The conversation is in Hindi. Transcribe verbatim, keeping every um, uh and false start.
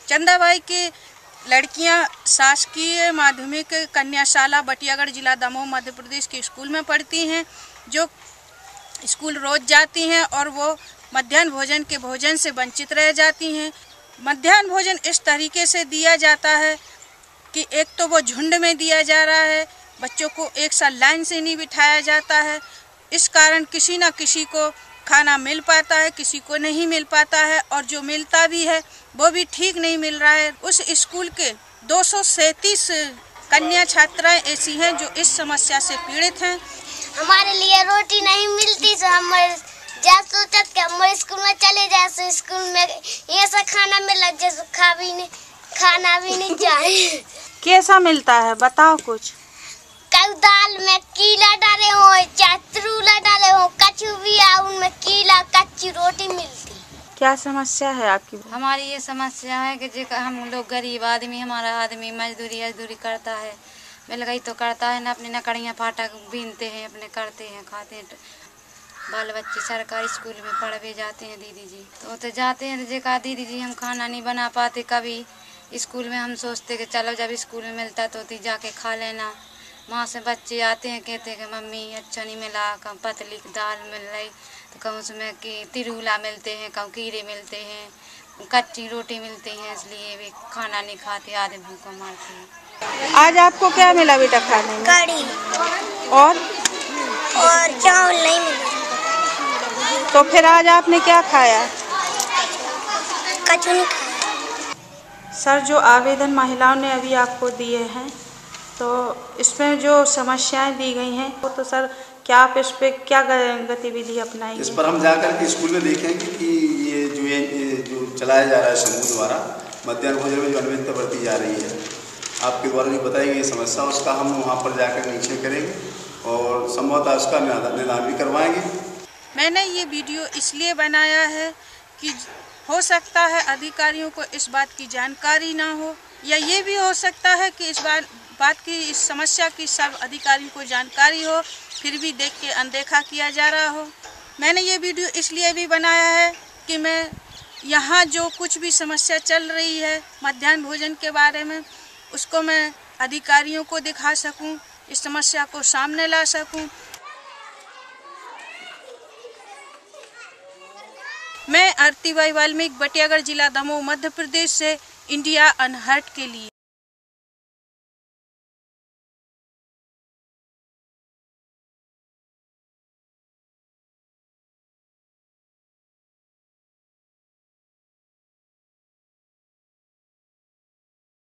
चंदाबाई के लड़कियां शासकीय माध्यमिक कन्याशाला बटियागढ़ जिला दमोह मध्य प्रदेश के स्कूल में पढ़ती हैं, जो स्कूल रोज जाती हैं और वो मध्याह्न भोजन के भोजन से वंचित रह जाती हैं। मध्याह्न भोजन इस तरीके से दिया जाता है कि एक तो वो झुंड में दिया जा रहा है, बच्चों को एक साथ लाइन से नहीं बिठाया जाता है। इस कारण किसी न किसी को खाना मिल पाता है, किसी को नहीं मिल पाता है, और जो मिलता भी है वो भी ठीक नहीं मिल रहा है। उस स्कूल के दो सौ सैंतीस कन्या छात्राएं ऐसी हैं जो इस समस्या से पीड़ित हैं। हमारे लिए रोटी नहीं मिलती, तो हम जा सोचत के हमारे स्कूल में चले जाए, तो स्कूल में ऐसा खाना मिला जैसे खा भी नहीं खाना भी नहीं जाए। कैसा मिलता है बताओ कुछ? कल दाल में कीला डाले हो, चातरूला डाले हो, कचू भी आ उनमें कीला कच्ची रोटी मिलती। क्या समस्या है आपकी? हमारी ये समस्या है कि जो हम लोग गरीब आदमी, हमारा आदमी मजदूरी मजदूरी करता है, मिल गई तो करता है ना, अपने नकड़ियाँ फाटक बीनते हैं, अपने करते हैं, खाते हैं। बाल बच्चे सरकारी स्कूल में पढ़ भी जाते हैं दीदी जी, तो तो जाते हैं तो कहा दीदी जी हम खाना नहीं बना पाते कभी स्कूल में। हम सोचते कि चलो जब स्कूल में मिलता तो ती जाके खा लेना। वहाँ से बच्चे आते हैं, कहते हैं कि मम्मी अच्छा नहीं मिला, कम पतली दाल मिल रही, तो कहूँ उसमें कि तिरुला मिलते हैं, कहूँ कीड़े मिलते हैं, कच्ची रोटी मिलती है, इसलिए वे खाना नहीं खाते, आधे भूखों मारते हैं। आज आपको क्या मिला बेटा खाने में? कड़ी और और चावल नहीं मिला। तो फिर आज आपने क्या खाया? कचू नहीं खाया। सर, जो आवेदन महिलाओं ने अभी आपको दिए हैं, तो इसमें जो समस्याएं दी गई हैं, वो तो सर क्या आप इस पे क्या गतिविधि अपनाएंगे? इस पर हम जाकर के स्कूल में देखेंगे कि ये जो ये, ये जो चलाया जा रहा है समूह द्वारा मध्याह्न भोजन में जो अनियमितता बरती जा रही है, आपके द्वारा जो बताई गई समस्या, उसका हम वहाँ पर जाकर निरीक्षण करेंगे और संभवतः उसका निदान भी करवाएंगे। मैंने ये वीडियो इसलिए बनाया है कि हो सकता है अधिकारियों को इस बात की जानकारी ना हो, या ये भी हो सकता है कि इस बात बात की इस समस्या की सब अधिकारियों को जानकारी हो, फिर भी देख के अनदेखा किया जा रहा हो। मैंने ये वीडियो इसलिए भी बनाया है कि मैं यहाँ जो कुछ भी समस्या चल रही है मध्याह्न भोजन के बारे में, उसको मैं अधिकारियों को दिखा सकूं, इस समस्या को सामने ला सकूं। मैं आरती बाई वाल्मीकि, बटियागढ़ जिला दमोह मध्य प्रदेश से, इंडिया अनहर्ट के लिए।